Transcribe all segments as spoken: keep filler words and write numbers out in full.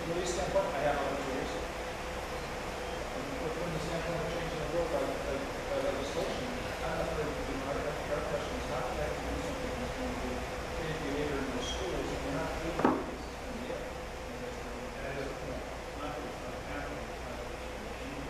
police standpoint, I have other tools. But from the standpoint of changing the world by, by, by legislation, I'm not afraid to do our, our question is not that to do something that's going to change behavior in the schools, and we're not doing it. This is going to be it. And that is a point. It's not that it's not happening, it's not that it's going to change.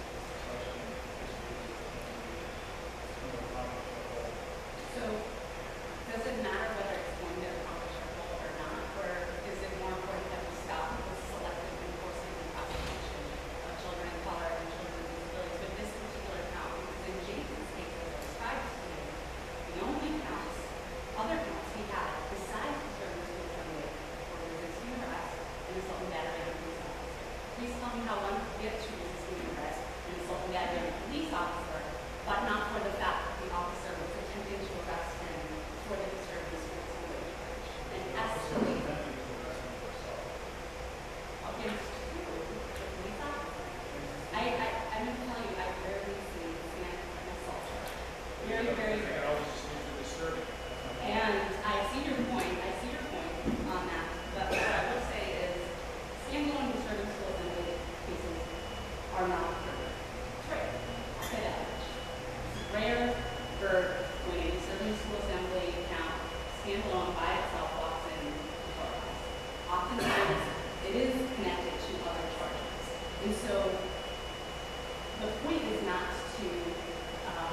So, does it matter whether it's going to accomplish our goal or not, or is it more important that we stop the selective enforcement and prosecution of children of color and children with disabilities with this particular count? Because in Jason's case, as I described to you, the only counts, other counts he had, besides disturbing school assembly, were resisting arrest and assault and battery on a police officer. Please tell me how one gets to resisting arrest and assault and battery on a police officer, but not for the fact that the officer was attempting to arrest him for the disturbing school assembly charge. And escalate against who? The police officer? I, I, I'm going to tell you, I rarely see stand an assault charge. Very, very rare. And I see your point, I see your point on that, but what I will say is standalone disturbing school assembly cases are not rare. It's rare. I'll say that much. It's rare for when a disturbing school assembly count standalone by itself walks in the courthouse. Oftentimes it is connected to other charges. And so the point is not to um,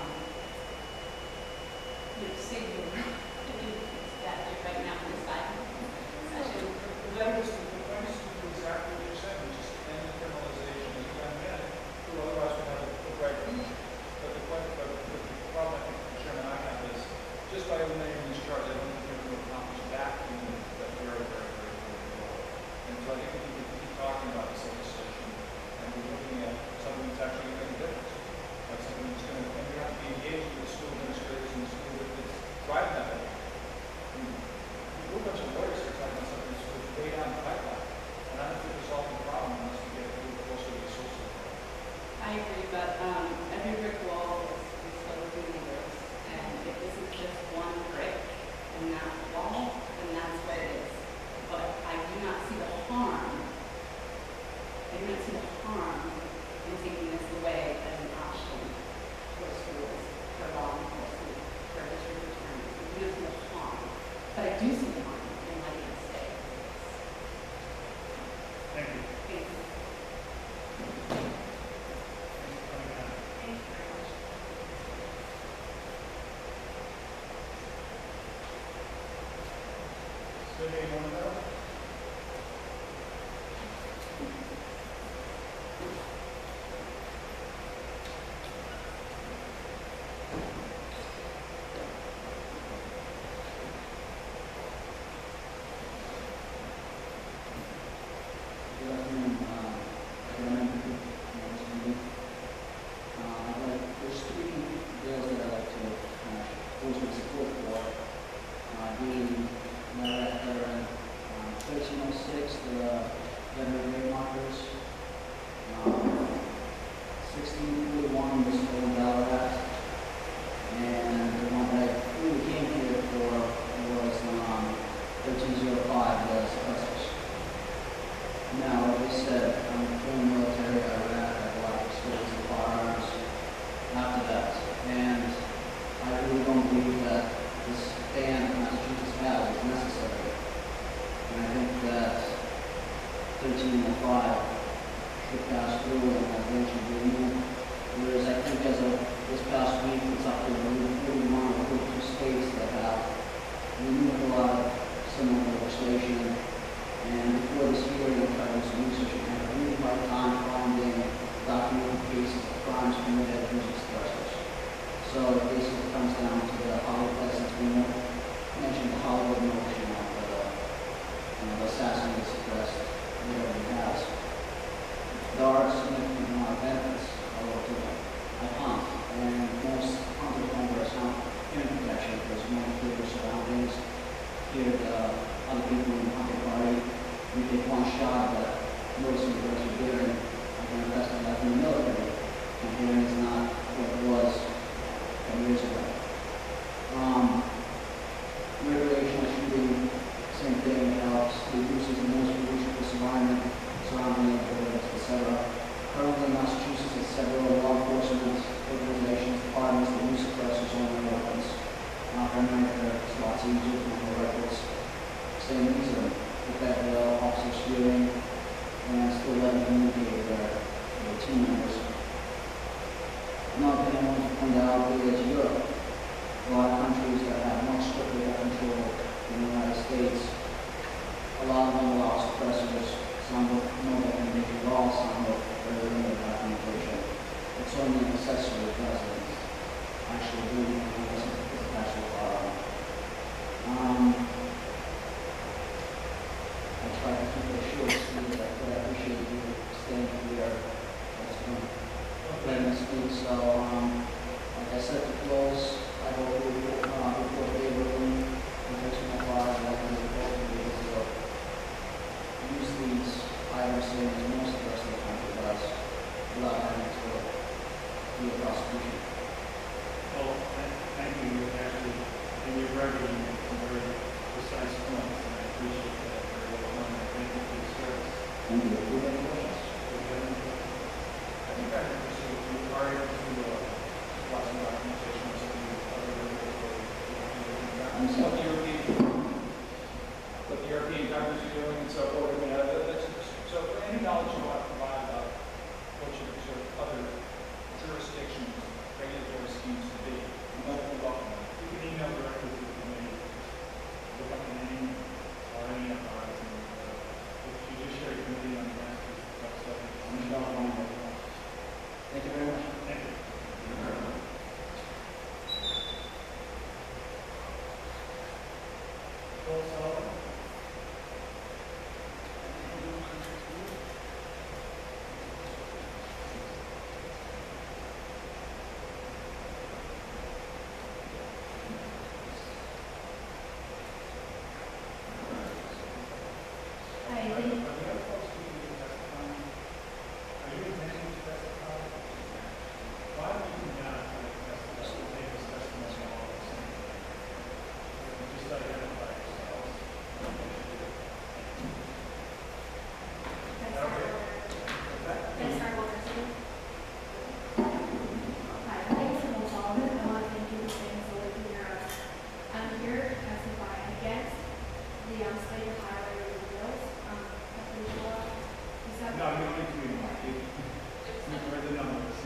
you know, signal that right now in this five session. That was exactly what you're saying, which is end the criminalization of young men who otherwise would have a right future. But the, but, but the problem I think the chairman I have is just by eliminating these charges, I don't think we're going to accomplish that in that very, very, very important goal. And so I think we need to keep talking about this legislation and we're looking at something that's actually going to make a difference. Like something that's going to, and we have to be engaged with the school administrators and the school that's driving that way. I mean, we're a bunch of lawyers here talking about something that's way down the pipeline. And I don't think we're solving the problem unless we get a little closer to the source of the problem. I agree, but um, every brick wall is, is filled with neighbors. And if this is just one brick in that wall, then that's what it is. But I do not see the harm. I do not see the harm in taking this away as an option for schools, for law enforcement, for district attorneys. I do not see the harm. But I do see the harm in letting it stay. Thank you. Thank you. Thank you very much. So anyone else? Good afternoon, uh, Chairman, Mister Mead. Uh, I'd like, there's three bills that I'd like to uh, voice my support for. Uh, being letter after um, thirteen oh six, the veteran rate markers. Um, sixteen forty-one, the stolen ballot act. And the one that I really came here for was um, thirteen oh five, the suppressors. Now, like I said, I'm from the military. I ran out of a lot of experience with firearms after that. And I really don't believe that this ban that Massachusetts has is necessary. And I think that thirteen oh five should pass through and have mentioned removal. Whereas I think as of this past week, it's up to forty-one or forty-two states that have removed a lot of similar legislation. And before this hearing, I tried to do some research and had a really hard time finding documented cases of crimes committed using suppressors. So it basically comes down to the Hollywood license. We mentioned the Hollywood notion of the, you know, the assassinated suppressed, whatever it has. There are significant amount of benefits, although to a hunt, and most hunter owners hunt in protection because we night, uh, it's lots easier for the records. Same reason, with that uh, officer steering and still letting them communicate with their, their team members. Another thing I want to point out is Europe. A lot of countries that have much stricter gun control than the United States. A lot of them allow suppressors. Some don't know that they make it all, some don't very limited documentation. It's only an accessory residence. Actually, doing it as an actual firearm. Um, I try to keep it short, so I appreciate you staying here. That's been letting us speak. So, um, like I said, to close, I hope you will uh, report favorably and take my files like I was supposed to be able to use these items in as most of the rest of the country does without having to do a prosecution. Well, thank thank you, actually, in your writing, you make some very precise points, and I appreciate that very well done. Thank you for your service. Thank you. Do you have any questions? Do you have any- I think I understood if you are able to, uh, watch some documentation of some of the other regulatory. I'm sorry. What the European, what the European countries are doing and so forth, I mean, uh, that's, so for any knowledge you want to provide about what your sort of other jurisdictions, regulatory schemes to be, you might be welcome. You can email directly to the committee, look up the name or any of ours, and uh, the Judiciary Committee on the Massachusetts website. I'm sure I'll find it. Thank you very much. Thank you. Paul Sullivan. I Are think you other folks who need to testify? Are you intending to testify? Why do you not testify? Take this testimony all the same. Just identify yourselves. that's our, Is that? that's our Wilkerson. Hi, my name is Nicole Sullivan. I want to thank you for staying so late in your, I'm here to testify against the um, state of highway review bills. Um, Kathleen Law, is that- No, you don't need to read it. You've read the numbers.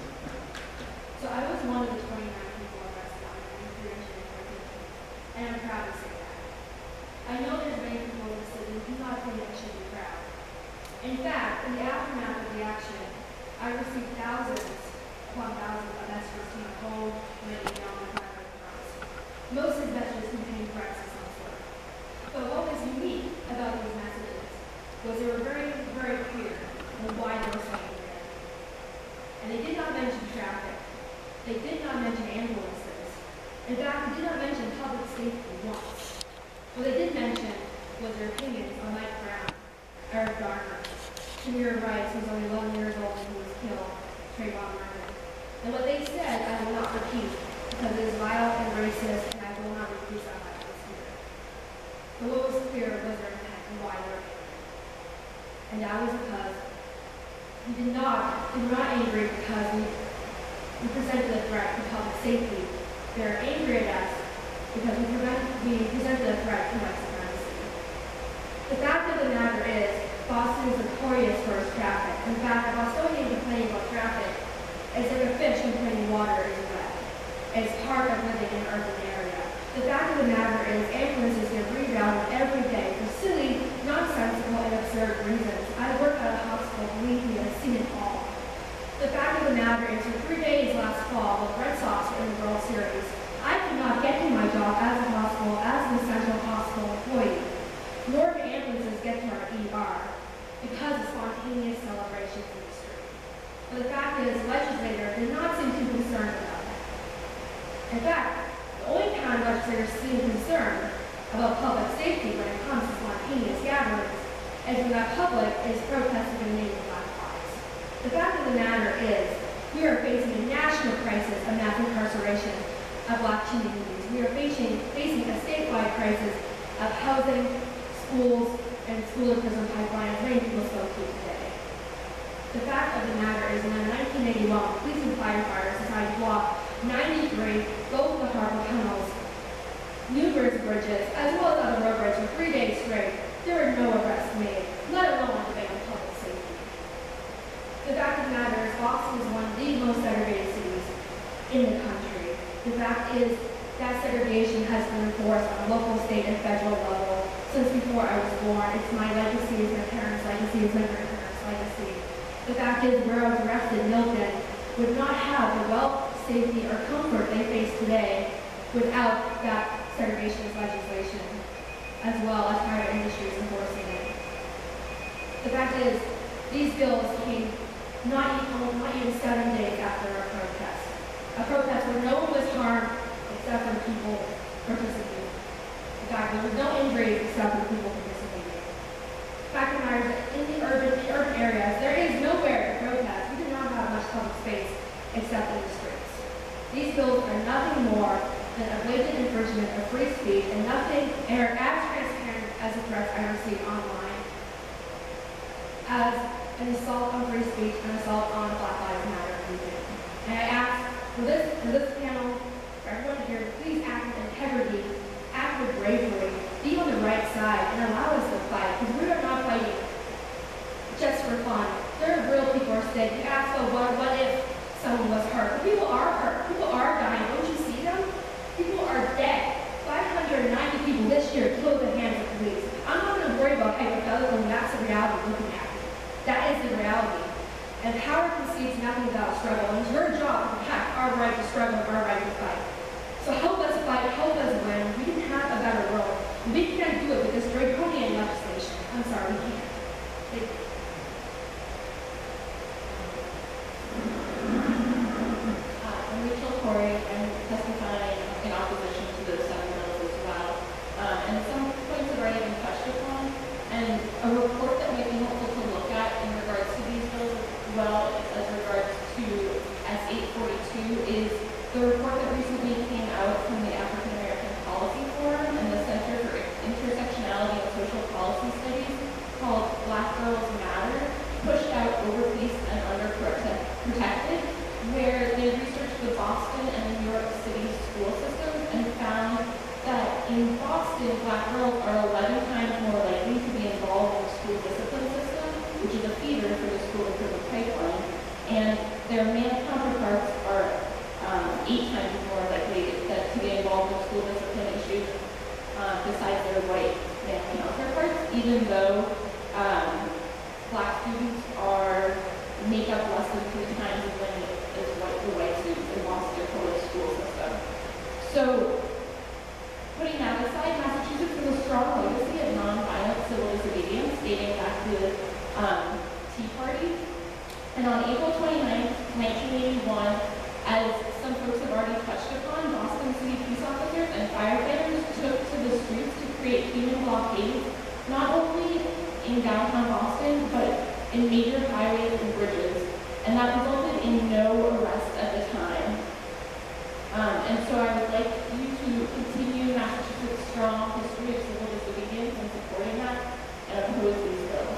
So I was one of the twenty-nine people arrested on the three engineering, and I'm proud to say that. I know there's many people in the city who do not think I should be proud. In fact, in the aftermath of the action, I received thousands upon thousands of messages to my home, my email, my private accounts. Most of the messages contained threats of some sort. But what was unique about these messages was they were very, very clear on why they were saying it. And they did not mention traffic. They did not mention ambulances. In fact, they did not mention public safety once. What they did mention was their opinions on Mike Brown, Eric Garner, Tamir Rice, who was only eleven years old and who was killed, Trayvon Martin. And what they said, I will not repeat, because it is vile and racist, and I will not repeat that like this here. But what was clear was their intent and why they were angry. And that was because we did not, we were not angry because we, we presented a threat to public safety. They are angry at us because we, prevent, we presented a threat to white supremacy. The fact of the matter is, Boston is notorious for its traffic. In fact, a Bostonian complaining about traffic is like a fish complaining water is wet. It's part of living in an urban area. The fact of the matter is, ambulances get rerouted every day for silly, nonsensical, and absurd reasons. I work at a hospital, believe me, I've seen it all. The fact of the matter is, for three days last fall, with Red Sox were in the World Series, I could not get to my job as a hospital, as an essential hospital employee. Nor do ambulances get to our E R because of spontaneous celebrations in the street. But the fact is, legislators did not seem too concerned about that. In fact, the only time legislators seem concerned about public safety when it comes to spontaneous gatherings is when that public is protesting in the name of Black Lives. The fact of the matter is, we are facing a national crisis of mass incarceration of Black communities. We are facing, facing a statewide crisis of housing, schools, and school and prison pipelines many people spoke to today. The fact of the matter is, in nineteen eighty-one, police and firefighters decided to block ninety-three, both the harbor tunnels, numerous bridges, as well as other road bridges for three days straight. There were no arrests made, let alone a debate on public safety. The fact of the matter is, Boston is one of the most segregated cities in the country. The fact is that segregation has been enforced on a local, state, and federal level since before I was born. It's my legacy, it's my parents' legacy, it's my grandparents' legacy. The fact is, where I was arrested, Milton would not have the wealth, safety, or comfort they face today without that segregation legislation, as well as private industries enforcing it. The fact is, these bills came not even, not even seven days after our protest. A protest where no one was harmed except for people participating. In fact, there was no injury except for people participating. The fact of the matter is that in the urban, the urban areas, there is nowhere to protest. We do not have much public space except in the streets. These bills are nothing more than a blatant infringement of free speech and nothing are as transparent as the threats I received online, as an assault on free speech and assault on Black Lives Matter movement. And I ask for this, for this panel, for everyone here, please act with integrity, act with bravery, be on the right side, and allow us to fight, because we are not fighting just for fun. There are real people who are sick. You ask, oh, what, what if someone was hurt? But people are hurt. People are dying. Don't you see them? People are dead. five hundred ninety people this year killed at the hands of police. I'm not going to worry about hypothetical, and that's the reality we're looking at. That is the reality. And power concedes nothing without struggle. And it's your job to protect our right to struggle and our right to fight. So help us fight, help us win. We can have a better world. We can't do it with this draconian legislation. I'm sorry, we can't. Thank you. I'm Rachel Corey. I'm testifying in opposition to the seven bills as well. Um, and some points have already been touched upon. And a report that might be helpful to look at in regards to these bills as well as regards to S eight forty-two is the report that recently came out from the African American Policy Forum and the Center for Intersectionality and Social Policy Studies called Black Girls Matter, pushed out, overpaced, and underprotected, where they researched the Boston and the New York City school systems and found that in Boston, Black girls are eleven times more likely to be involved in the school discipline system, which is a feeder for the school improvement pipeline, and their male counterparts are um, eight times more likely that, to be involved in school discipline issues um, besides their white male counterparts, even though um, Black students are make up less than three times as many as white, the white students in Boston public school system. So, putting that aside, Massachusetts has a strong legacy of nonviolent civil disobedience dating back to the um, Tea Party. And on April twenty-ninth, nineteen eighty-one, as some folks have already touched upon, Boston City police officers and firefighters took to the streets to create human blockades, not only in downtown Boston, but in major highways and bridges. And that resulted in no arrests at the time. Um, and so I would like you to continue Massachusetts' strong history of civil disobedience and supporting that and oppose these bills.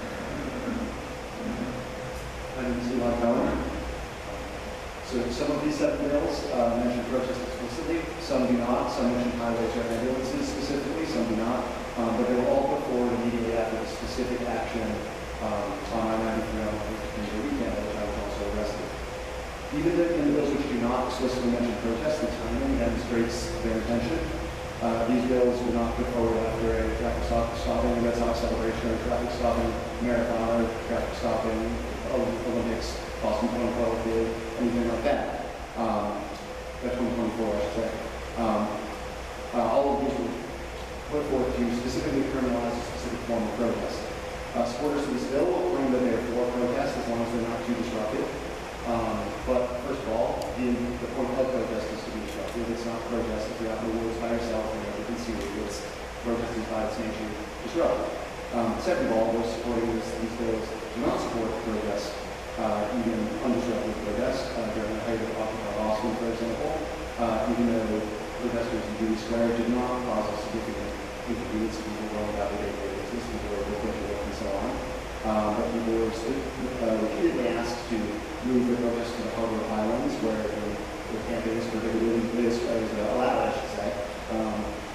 I'm Eli Cohen. So some of these seven bills uh, mention protest explicitly, some do not. Some mention highways or ambulances specifically, some do not. Um, but they were all put forward immediately after the specific action um, on I ninety-three on the weekend, which I was also arrested. Even in the bills which do not explicitly mention protest, the timing demonstrates their intention. Uh, these bills were not put forward after a traffic stop, stopping, Red Sox celebration, or traffic stopping, marathon, or traffic stopping, Olympics, Boston twenty twelve did, anything like that. Um, that's twenty twenty-four, I should say. Um, uh, all of these were put forth to specifically criminalize a specific form of protest. Uh, supporters of this bill will claim that they are for protest as long as they're not too disruptive. Um, but first of all, the, the point of protest is to be disruptive. It's not protest if you're out in the woods by yourself and you can see you. It's protest is by its nature disruptive. Um, second of all, those supporting this, these bills do not support protest, uh, even undisruptive protest uh, during the height of Occupy Boston, for example. Uh, even though protesters in Judy Square did not cause a significant inconvenience to people going about their day-to-day business, people were able to work and so on. Um, but people were uh, repeatedly asked to move their protests to the Harbor Islands, where the, the camping is prohibited, is, is uh, allowed, I should say. Um,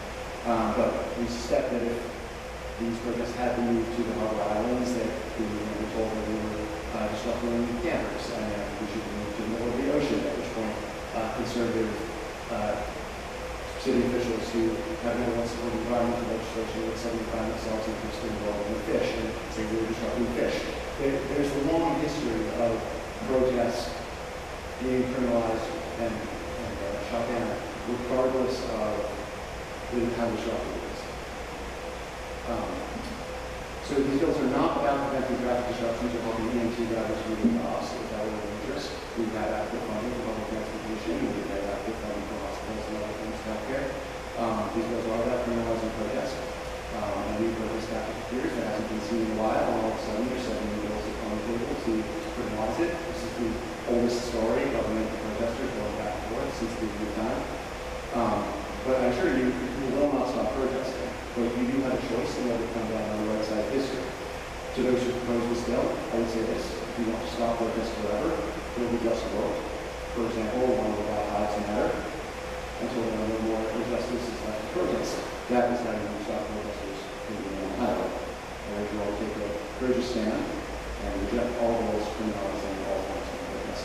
Um, but we suspect that if these protests had been moved to the Harbor Islands, that we would be told that we were uh, disrupting campers, and that we should be moved to the middle of the ocean, at which point uh, conservative uh, city officials who have never once supported environmental legislation would suddenly find themselves interested in involving fish and say we were disrupting fish. There, there's a long history of protests being criminalized and, and uh, shut down, regardless of how disruptive it is. Um, so these bills are not about preventing traffic disruptions or helping E M T drivers moving jobs if that were dangerous. We've had adequate funding for public transportation, we've had adequate funding for hospitals and other things, healthcare. Um, these bills are about criminalizing protest. Um, and we've heard this after years that hasn't been seen in a while, and all of a sudden there's seven new bills that come on the table to criminalize it. This is the oldest story of government protesters going back and forth since the beginning of time. Um, but I assure you, you will not stop protesting. But you do have a choice in whether to come down on the right side of history. To those who propose this bill, I would say this: if you want to stop protests forever, it will be just a vote. For example, one of the lives matter until there are no more injustices left to protest. That is how you can stop protesters moving on the highway. I urge you all to take a courageous stand and reject all rules criminalizing all forms of protest.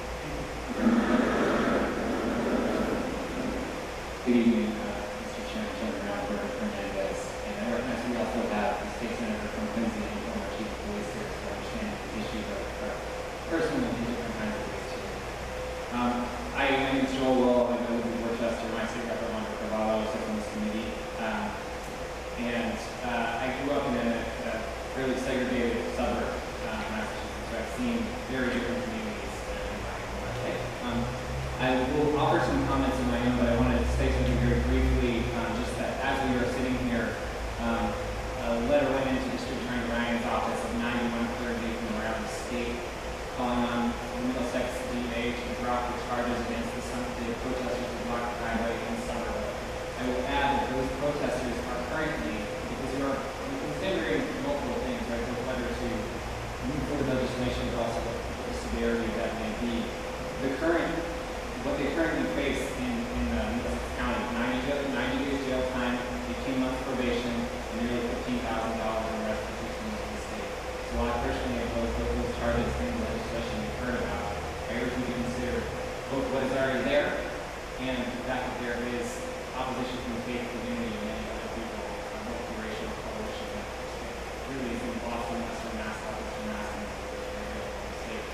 Good evening, uh, Mister Chairman, Chairman Albert Hernandez, and I recognize we also have the State Senator from Quincy and former Chief of Police here to understand these issues are, are personal in different kinds of ways too. Um, I, my name is Joel Will. I live in Worcester. My state representative for Cavallo sits on this committee. Um, and uh, I grew up in a, a fairly segregated suburb, uh, Massachusetts, so I've seen very different communities in my life. Um, I will offer some comments of my own, but I want to say something very briefly, um, just that as we are sitting here, um, a letter went into District Attorney Ryan's office of ninety-one clergy from around the state, calling on Middlesex D A to drop the charges against the, the protesters who blocked the highway in Somerville. I will add that those protesters are currently, because we are considering multiple things, right, both whether to move forward legislation, but also the severity that may be. The current What they currently face in, in uh, Middlesex County, ninety, ninety days jail time, eighteen months probation, and nearly fifteen thousand dollars in restitution to the state. So while I personally oppose both those charges in the legislation you've heard about, I urge you to consider both what is already there and the fact that there is opposition from the faith community and many other people, uh, multi-racial coalition in the state. It really is in Boston, Western Mass, Southwestern Mass, and the state.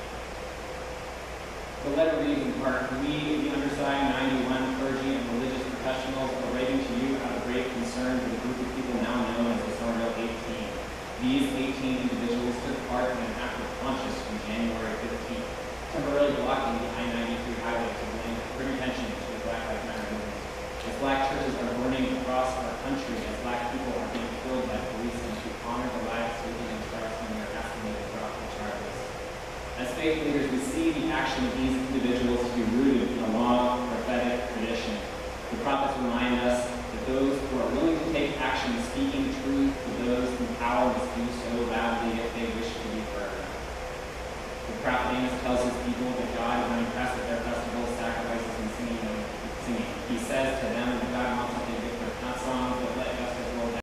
The letter reads in part, we, the undersigned ninety-one clergy and religious professionals, are writing to you out of great concern for the group of people now known as the Somerville eighteen. These eighteen individuals took part in an act of conscience from January fifteenth, temporarily blocking the I ninety-three highway to bring attention to the Black Lives Matter movement. As black churches are burning across our country, as black people are being killed by police, and to honor the lives taken in Christ when we are asking you to drop the charges. As faith leaders, we see the action of these individuals to be rooted in a long prophetic tradition. The prophets remind us that those who are willing to take action speaking truth to those in power must do so loudly if they wish to be heard. The prophet Amos tells his people that God is unimpressed with their festivals, sacrifices, and singing. singing. He says to them in